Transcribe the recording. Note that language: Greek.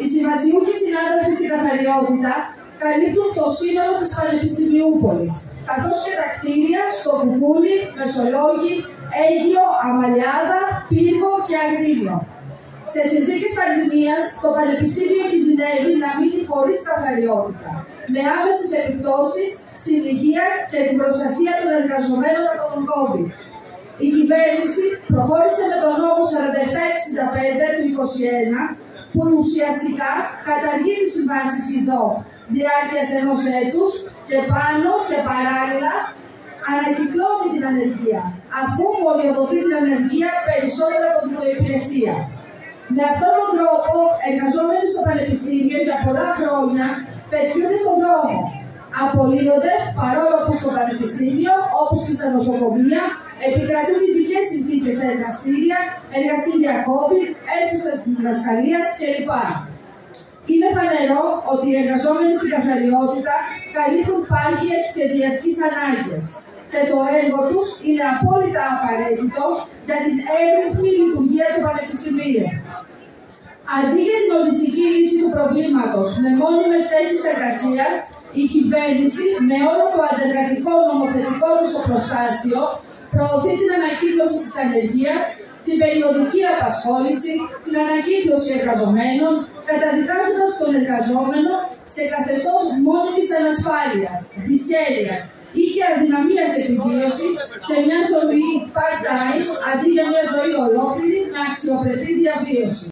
Οι συμβασιούχοι συνάδελφοι στην καθαριότητα καλύπτουν το σύνολο της Πανεπιστημιούπολης, καθώς και τα κτίρια στο Κουκούλι, Μεσολόγγι, Αίγυο, Αμαλιάδα, Πύργο και Αγρίνιο. Σε συνθήκες πανδημίας, το Πανεπιστήμιο κινδυνεύει να μείνει χωρίς καθαριότητα, με άμεσες επιπτώσεις στην υγεία και την προστασία των εργαζομένων από τον COVID. Η κυβέρνηση προχώρησε με τον νόμο 4765 του 2021, που ουσιαστικά καταργεί τις συμβάσεις ΙΔΟΦ διάρκειας ενός έτους και πάνω και παράλληλα ανακυκλώνει την ανεργία, αφού μολιοδοτεί την ανεργία περισσότερο από την προϋπηρεσία. Με αυτόν τον τρόπο, εργαζόμενοι στο Πανεπιστήμιο για πολλά χρόνια πετιούνται στον δρόμο. Απολύονται παρόλο που στο Πανεπιστήμιο, όπως και στα νοσοκομεία, επικρατούν ειδικές συνθήκες στα εργαστήρια, εργαστήρια COVID, αίθουσες διδασκαλίας κλπ. Είναι φανερό ότι οι εργαζόμενοι στην καθαριότητα καλύπτουν πάγιες και διαρκείς ανάγκες και το έργο τους είναι απόλυτα απαραίτητο για την εύρυθμη λειτουργία του Πανεπιστημίου. Αντί για την ολιστική λύση του προβλήματος με μόνιμες θέσεις εργασίας, η κυβέρνηση με όλο το αντεργατικό νομοθετικό μισοπροστάσιο προωθεί την ανακύκλωση της ανεργίας, την περιοδική απασχόληση, την ανακύκλωση εργαζομένων, καταδικάζοντας τον εργαζόμενο σε καθεστώς μόνιμης ανασφάλειας, δυσχέρειας ή και αδυναμίας επιβίωσης σε μια ζωή part-time αντί για μια ζωή ολόκληρη με αξιοπρεπή διαβίωση.